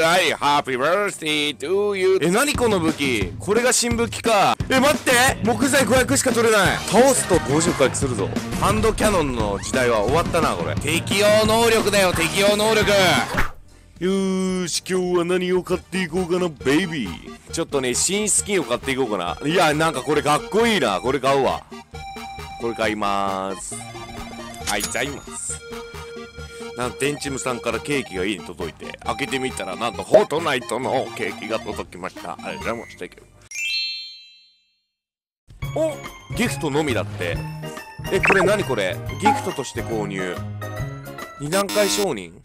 はい、ハッピーバースデートゥーユー。何この武器。これが新武器か。待って、木材500しか取れない。倒すと50回復するぞ。ハンドキャノンの時代は終わったな。これ適応能力だよ、適応能力。よーし、今日は何を買っていこうかな、ベイビー。ちょっとね、新スキンを買っていこうかな。いや、なんかこれかっこいいな。これ買うわ。これ買いまーす。開いちゃいます。テンチムさんからケーキが家に届いて、開けてみたらなんとフォートナイトのケーキが届きました。ありがとうございました。お、ギフトのみだって。これ何これ。ギフトとして購入。2段階承認。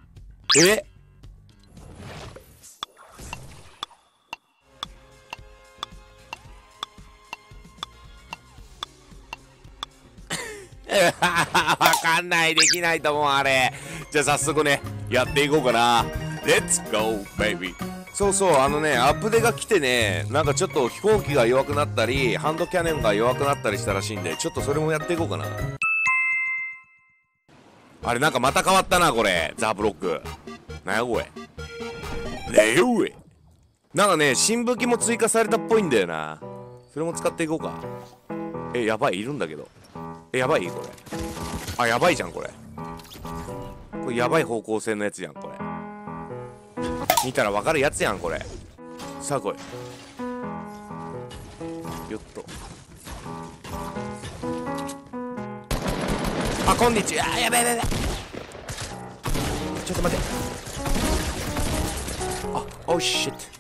わかんない、できないと思う、あれ。じゃあ早速ね、やっていこうかな。Let's go, baby。そうそう、アップデが来てね、なんかちょっと飛行機が弱くなったり、ハンドキャノンが弱くなったりしたらしいんで、ちょっとそれもやっていこうかな。あれ、なんかまた変わったな、これ。ザ・ブロック。なんやこれ。レオウェ。なんかね、新武器も追加されたっぽいんだよな。それも使っていこうか。やばい、いるんだけど。やばいこれ。あ、やばいじゃんこれ。これやばい方向性のやつやんこれ。見たらわかるやつやんこれ。さあ来い。よっと。あ、こんにちは。やばいやばいやばい。ちょっと待って。あ、おいシット。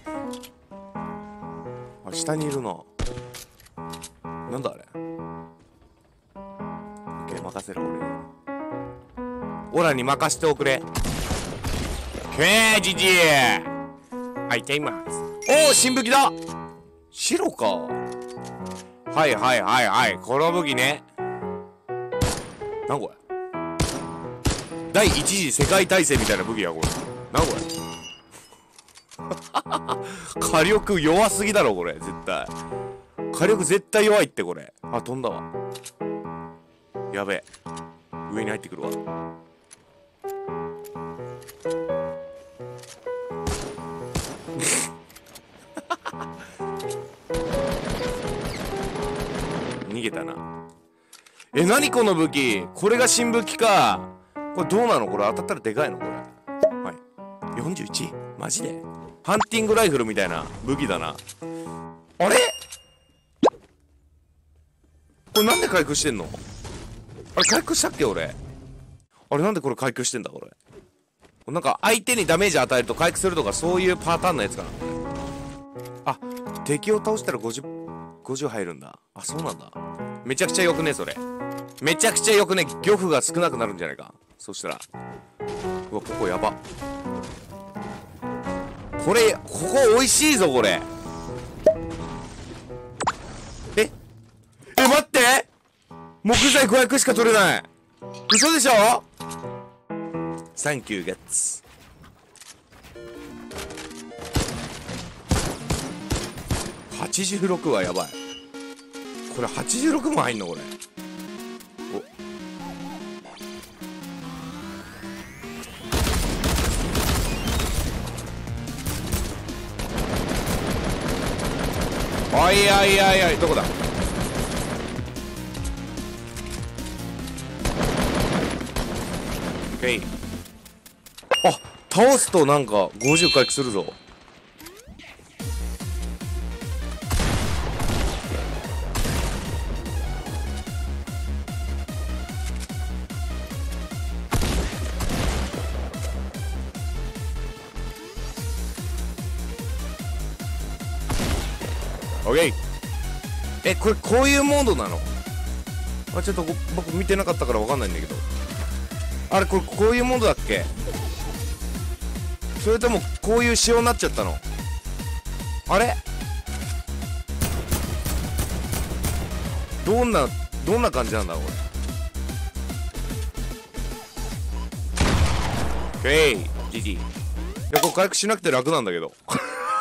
あ、下にいるな。なんだあれ。任せろ俺。オラに任せておくれ。ジジイ。はい、ちゃいます。おお、新武器だ。白か。はいはいはいはい、この武器ね。なんこれ。第一次世界大戦みたいな武器やこれ。なんこれ。火力弱すぎだろこれ絶対。火力絶対弱いってこれ。あ、飛んだわ。やべえ、上に入ってくるわ。逃げたな。何この武器。これが新武器か。これどうなのこれ。当たったらでかいのこれ。はい、41。マジでハンティングライフルみたいな武器だな。あれこれなんで回復してんの。あれ回復したっけ俺。あれなんでこれ回復してんだこれ。なんか相手にダメージ与えると回復するとかそういうパターンのやつかな。あ、敵を倒したら50入るんだ。あ、そうなんだ。めちゃくちゃよくねそれ。めちゃくちゃよくね。漁夫が少なくなるんじゃないか。そしたらうわ、ここやば。これここ美味しいぞこれ。待って、木材500しか取れない。嘘でしょ。サンキューゲッツ。86はやばい。これ86も入んのこれ。おいおいおいおい、どこだ。あ、倒すとなんか50回復するぞ。オッケー。これこういうモードなの。ちょっと僕見てなかったから分かんないんだけど。あれこれこういうモードだっけ。それともこういう仕様になっちゃったの。あれどんな感じなんだろうこれ。GG。いやこれ回復しなくて楽なんだけど。こ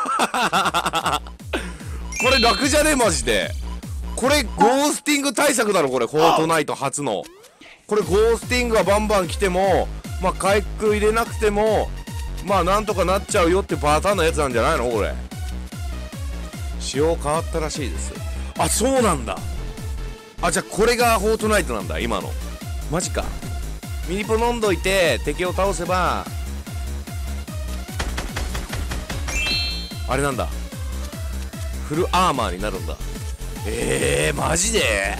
れ楽じゃねマジで。これゴースティング対策だろこれ。フォートナイト初のこれゴースティングがバンバン来ても、まあ回復入れなくてもまあなんとかなっちゃうよってパターンのやつなんじゃないのこれ。仕様変わったらしいです。あ、そうなんだ。あ、じゃあこれがフォートナイトなんだ今の。マジか。ミニポ飲んどいて敵を倒せばあれなんだ、フルアーマーになるんだ。マジで。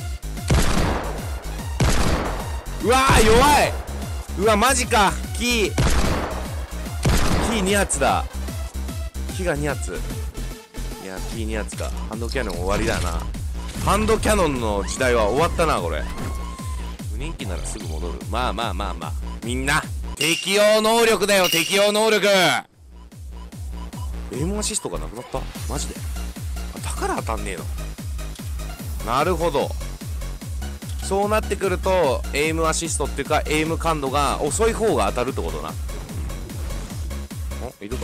うわー弱い。うわマジか。キー2発だ。キが2発。いやキー2発か。ハンドキャノン終わりだな。ハンドキャノンの時代は終わったなこれ。不人気ならすぐ戻る。まあみんな適応能力だよ、適応能力。エイムアシストがなくなった。マジで。だから当たんねえの。なるほど。そうなってくるとエイムアシストっていうかエイム感度が遅い方が当たるってことな。いるか。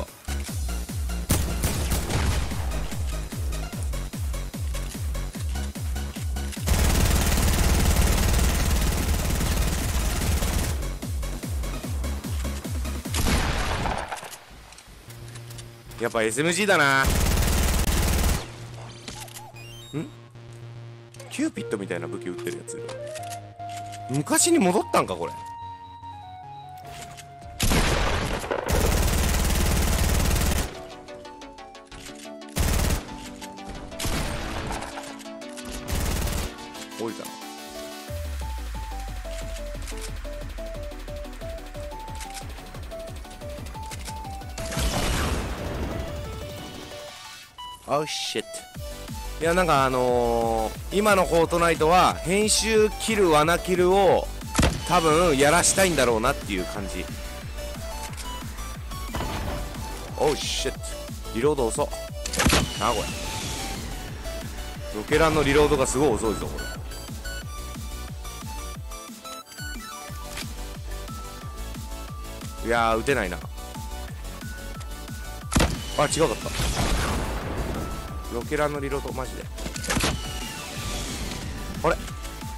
やっぱ SMG だな。キューピッドみたいな武器撃ってるやつ。昔に戻ったんかこれ。降りたな。Oh shit。いやなんか今のフォートナイトは編集キル罠キルを多分やらしたいんだろうなっていう感じ。Oh shit。リロード遅っなこれ。ロケランのリロードがすごい遅いぞこれ。いやー撃てないな。あ違うかった。ロケランのリロードマジで。あれ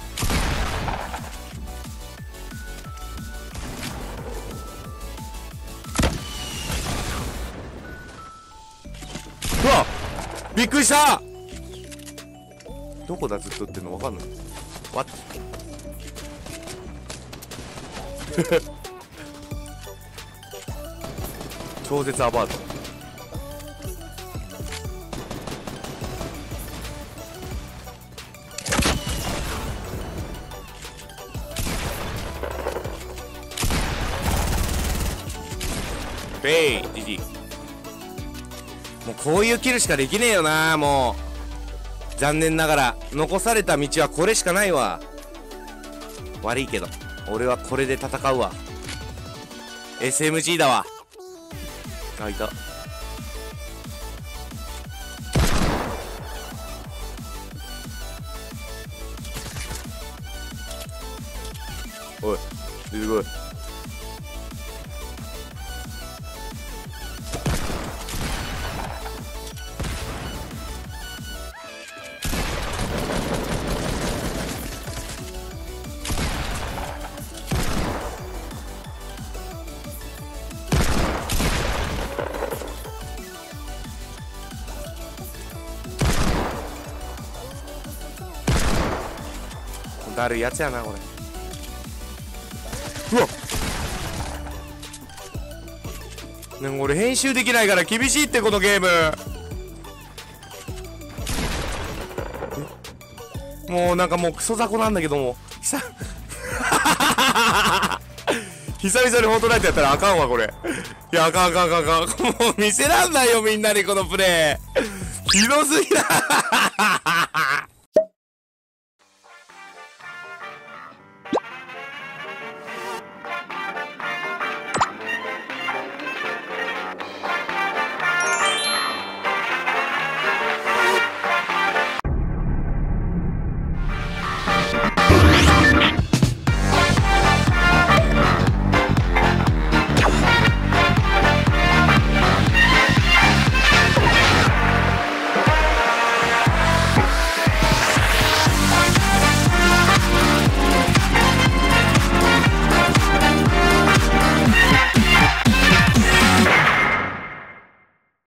うわびっくりした。どこだずっと撃ってんの分かんない。わっ超絶アバート。ベイ GG。 もうこういうキルしかできねえよな。もう残念ながら残された道はこれしかないわ。悪いけど俺はこれで戦うわ。 SMG だわ。あいた。おい出てこい。だるいやつやなこれ。うわっねん俺編集できないから厳しいってこのゲーム。もうなんかもうクソ雑魚なんだけども久々にフォートナイトやったらあかんわこれ。いやあかんもう見せらんないよみんなにこのプレイ。ひどすぎだ